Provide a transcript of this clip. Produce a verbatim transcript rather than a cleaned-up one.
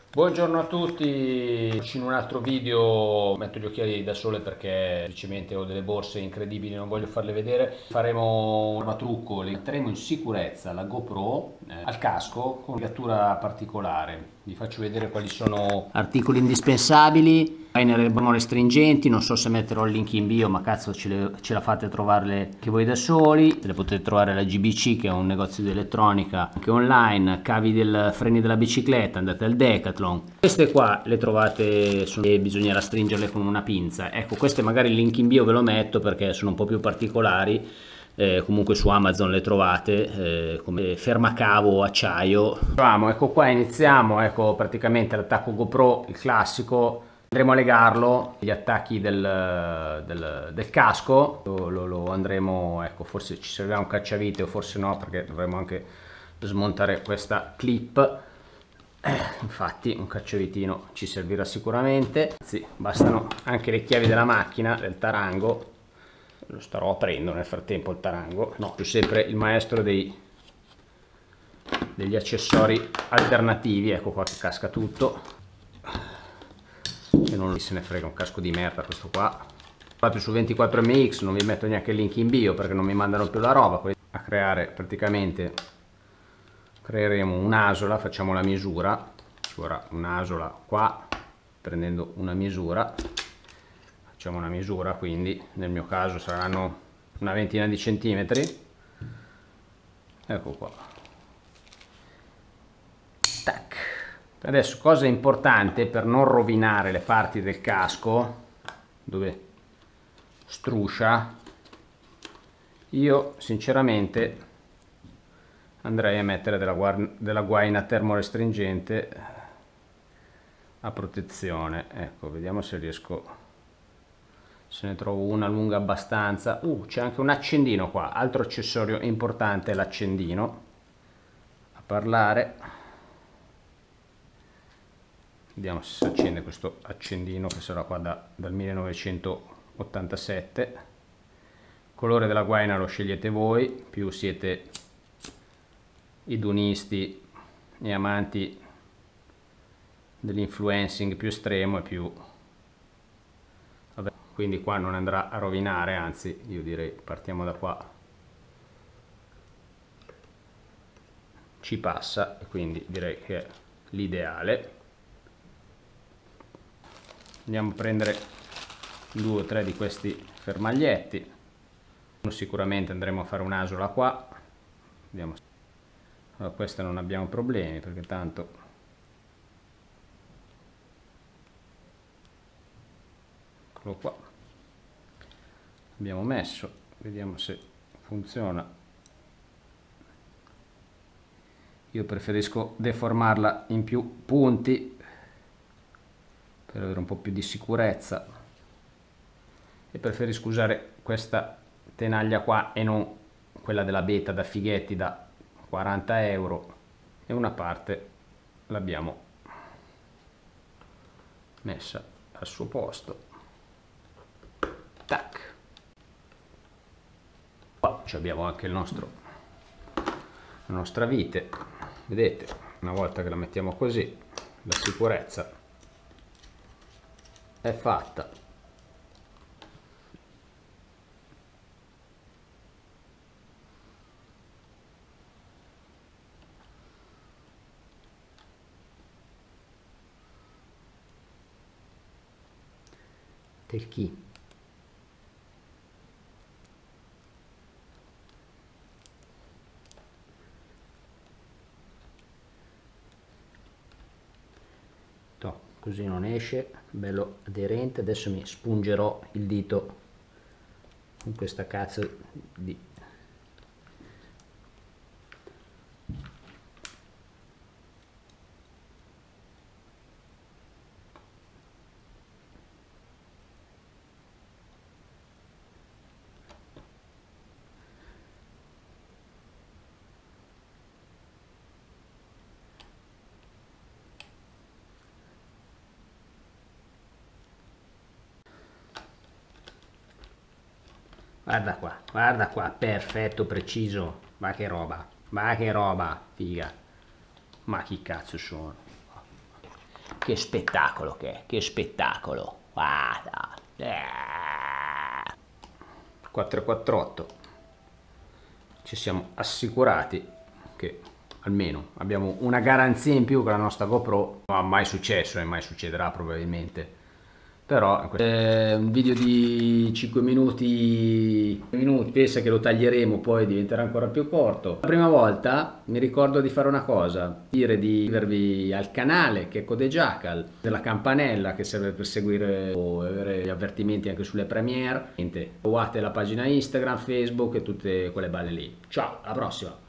Buongiorno a tutti, in un altro video metto gli occhiali da sole perché semplicemente ho delle borse incredibili, non voglio farle vedere. Faremo un trucco, le metteremo in sicurezza la GoPro eh, al casco con una legatura particolare. Vi faccio vedere quali sono articoli indispensabili, liner stringenti, non so se metterò il link in bio, ma cazzo ce, le, ce la fate a trovarle anche voi da soli. Le potete trovare alla G B C, che è un negozio di elettronica anche online, cavi del freni della bicicletta, andate al Decathlon. Queste qua le trovate, sono, bisognerà stringerle con una pinza. Ecco, queste magari il link in bio ve lo metto perché sono un po' più particolari. Eh, comunque su Amazon le trovate eh, come fermacavo acciaio. Ecco qua, iniziamo. Ecco praticamente l'attacco GoPro, il classico. Andremo a legarlo agli attacchi del, del, del casco, lo, lo, lo andremo, ecco, forse ci servirà un cacciavite o forse no, perché dovremo anche smontare questa clip. Eh, infatti un cacciavitino ci servirà sicuramente. Sì, bastano anche le chiavi della macchina, del tarango. Lo starò aprendo nel frattempo il tarango. No, sono sempre il maestro dei, degli accessori alternativi. Ecco qua che casca tutto. E non se ne frega, un casco di merda questo qua. Proprio su ventiquattro M X non vi metto neanche il link in bio perché non mi mandano più la roba. A creare praticamente creeremo un'asola, facciamo la misura. Ci vorrà un'asola qua, prendendo una misura. Facciamo una misura, quindi nel mio caso saranno una ventina di centimetri. Ecco qua. Tac. Adesso, cosa importante per non rovinare le parti del casco dove struscia, io sinceramente andrei a mettere della, della guaina termorestringente a protezione. Ecco, vediamo se riesco, se ne trovo una lunga abbastanza. Uh, c'è anche un accendino qua, altro accessorio importante è l'accendino. A parlare, vediamo se si accende questo accendino, che sarà qua da, dal millenovecentottantasette. Il colore della guaina lo scegliete voi, più siete idonisti e amanti dell'influencing più estremo e più... Vabbè, quindi qua non andrà a rovinare, anzi io direi partiamo da qua, ci passa, e quindi direi che è l'ideale. Andiamo a prendere due o tre di questi fermaglietti. Sicuramente andremo a fare un'asola qua. Vediamo. Allora, questa non abbiamo problemi perché tanto eccolo qua, abbiamo messo, vediamo se funziona. Io preferisco deformarla in più punti per avere un po' più di sicurezza, e preferisco usare questa tenaglia qua e non quella della Beta da fighetti da quaranta euro, e una parte l'abbiamo messa al suo posto. Tac. Qua abbiamo anche il nostro, la nostra vite, vedete, una volta che la mettiamo così la sicurezza è fatta. Del chi? No, così non esce, bello aderente. Adesso mi spungerò il dito con questa cazzo di... Guarda qua, guarda qua, perfetto, preciso. Ma che roba, ma che roba, figa. Ma chi cazzo sono? Che spettacolo che è, che spettacolo. Guarda. quattro quattro otto. Ci siamo assicurati che almeno abbiamo una garanzia in più con la nostra GoPro. Non è mai successo e mai succederà probabilmente. Però è un video di cinque minuti, minuti, pensa che lo taglieremo, poi diventerà ancora più corto. La prima volta mi ricordo di fare una cosa, dire di iscrivervi al canale che è Codejackal, della campanella che serve per seguire o avere gli avvertimenti anche sulle premiere. Niente, guardate la pagina Instagram, Facebook e tutte quelle balle lì. Ciao, alla prossima!